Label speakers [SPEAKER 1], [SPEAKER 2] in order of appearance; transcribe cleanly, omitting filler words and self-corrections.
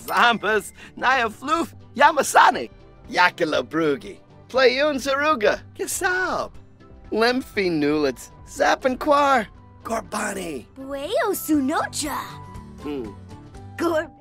[SPEAKER 1] Vambus, Naya Floof, Yamasani, Yakila Brugi, Playun Zaruga, Kisab, Lemfi Nulitz, Zapanquar, Gorbani.
[SPEAKER 2] Bueo Sunocha. Gor.